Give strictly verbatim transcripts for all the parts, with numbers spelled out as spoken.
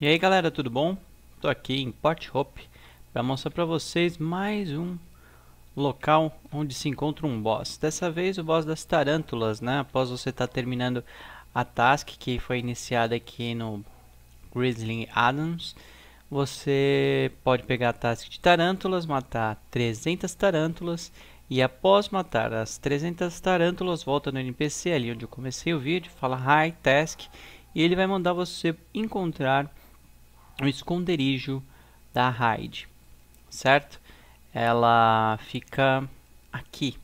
E aí galera, tudo bom? Tô aqui em Port Hope para mostrar para vocês mais um local onde se encontra um boss. Dessa vez o boss das tarântulas, né? Após você estar tá terminando a task que foi iniciada aqui no Grizzly Adams, você pode pegar a task de tarântulas, matar trezentas tarântulas e após matar as trezentas tarântulas, volta no N P C ali onde eu comecei o vídeo, fala Hi Task e ele vai mandar você encontrar o esconderijo da Hyde, certo? Ela fica aqui.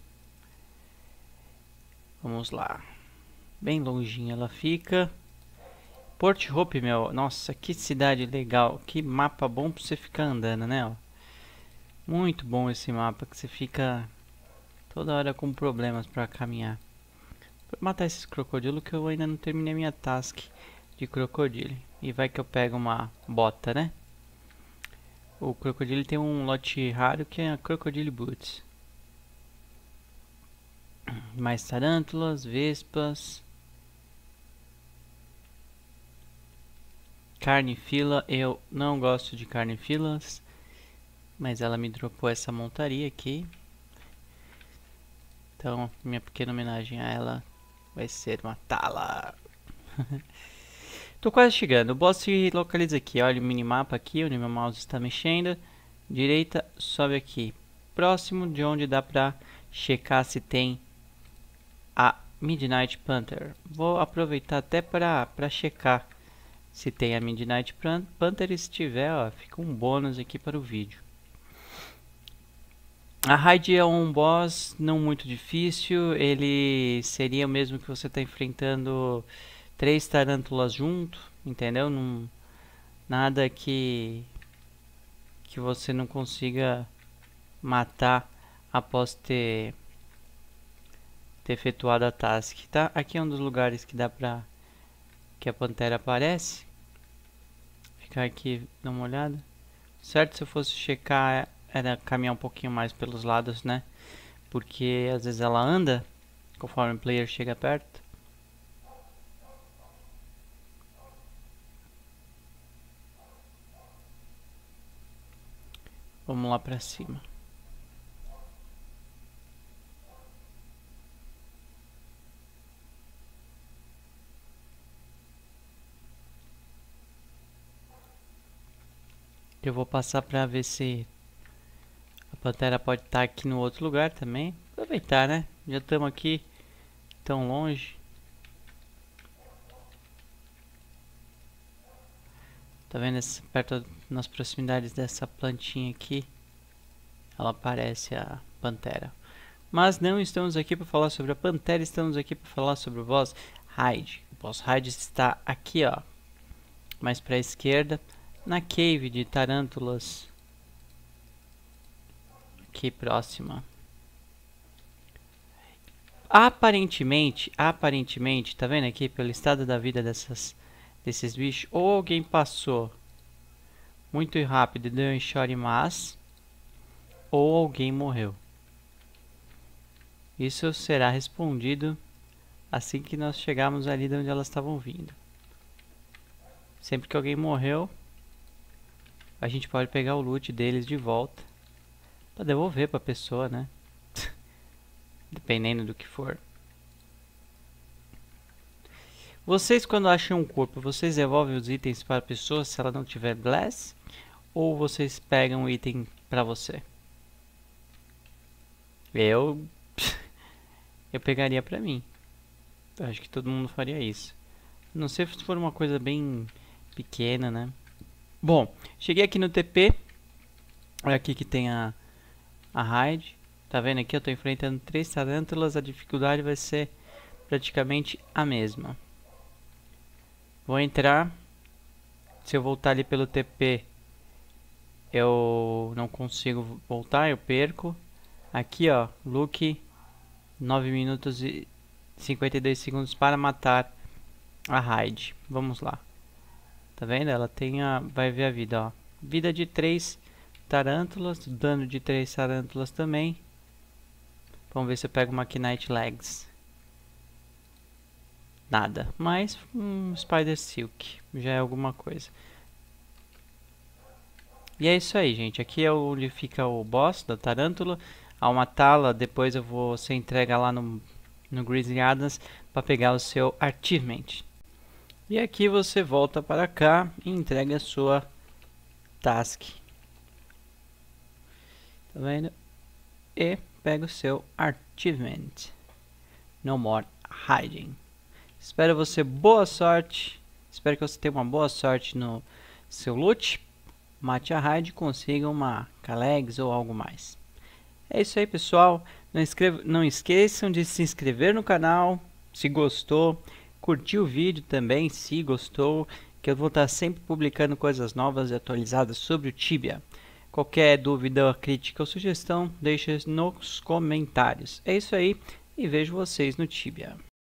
Vamos lá. Bem longinho ela fica. Port Hope, meu. Nossa, que cidade legal. Que mapa bom pra você ficar andando, né? Ó. Muito bom esse mapa, que você fica toda hora com problemas pra caminhar. Vou matar esses crocodilos que eu ainda não terminei minha task de crocodilo. E vai que eu pego uma bota, né? O crocodilo tem um lote raro que é a Crocodile Boots. Mais tarântulas, vespas. Carnifila, eu não gosto de carnifilas, mas ela me dropou essa montaria aqui. Então, minha pequena homenagem a ela vai ser matá-la. Tô quase chegando. O boss se localiza aqui. Olha o minimapa aqui, onde meu mouse está mexendo. Direita, sobe aqui. Próximo de onde dá pra checar se tem a Midnight Panther. Vou aproveitar até para para checar se tem a Midnight Panther. E se tiver, ó, fica um bônus aqui para o vídeo. A Hyde é um boss não muito difícil. Ele seria o mesmo que você está enfrentando três tarântulas junto, entendeu? Não, nada que que você não consiga matar após ter ter efetuado a task, tá? Aqui é um dos lugares que dá pra que a pantera aparece. Ficar aqui, dar uma olhada. Certo, se eu fosse checar era caminhar um pouquinho mais pelos lados, né? Porque às vezes ela anda conforme o player chega perto. Vamos lá pra cima. Eu vou passar pra ver se a pantera pode estar aqui no outro lugar também. Aproveitar, né? Já estamos aqui tão longe. Tá vendo esse, perto nas proximidades dessa plantinha aqui? Ela parece a pantera. Mas não estamos aqui para falar sobre a pantera, estamos aqui para falar sobre o boss Hyde. O boss Hyde está aqui, ó, mais para a esquerda, na cave de tarântulas, aqui próxima. Aparentemente, aparentemente, tá vendo aqui pelo estado da vida dessas desses bichos, ou alguém passou muito rápido e deu um shot mas, ou alguém morreu. Isso será respondido assim que nós chegarmos ali de onde elas estavam vindo. Sempre que alguém morreu, a gente pode pegar o loot deles de volta para devolver para a pessoa, né? Dependendo do que for. Vocês, quando acham um corpo, vocês devolvem os itens para a pessoa se ela não tiver bless? Ou vocês pegam o item para você? Eu... eu pegaria para mim. Eu acho que todo mundo faria isso. Não sei se for uma coisa bem pequena, né? Bom, cheguei aqui no T P. Olha aqui que tem a, a Hyde. Tá vendo aqui? Eu tô enfrentando três tarântulas. A dificuldade vai ser praticamente a mesma. Vou entrar. Se eu voltar ali pelo T P, eu não consigo voltar, eu perco. Aqui, ó, Luke, nove minutos e cinquenta e dois segundos para matar a Hyde. Vamos lá. Tá vendo? Ela tem a... vai ver a vida, ó. Vida de três tarântulas, dano de três tarântulas também. Vamos ver se eu pego uma Knight Legs. Nada, mas um Spider Silk já é alguma coisa. E é isso aí, gente. Aqui é onde fica o boss da tarântula. Ao matá-la, depois eu vou ser entrega lá no, no Grizzly Adams para pegar o seu achievement. E aqui você volta para cá e entrega a sua task. Tá vendo? E pega o seu achievement. No more hiding. Espero você boa sorte. Espero que você tenha uma boa sorte no seu loot. Mate a raid e consiga uma Kalegs ou algo mais. É isso aí, pessoal. Não, escreva, não esqueçam de se inscrever no canal se gostou. Curtir o vídeo também se gostou. Que eu vou estar sempre publicando coisas novas e atualizadas sobre o Tibia. Qualquer dúvida, crítica ou sugestão, deixe nos comentários. É isso aí e vejo vocês no Tibia.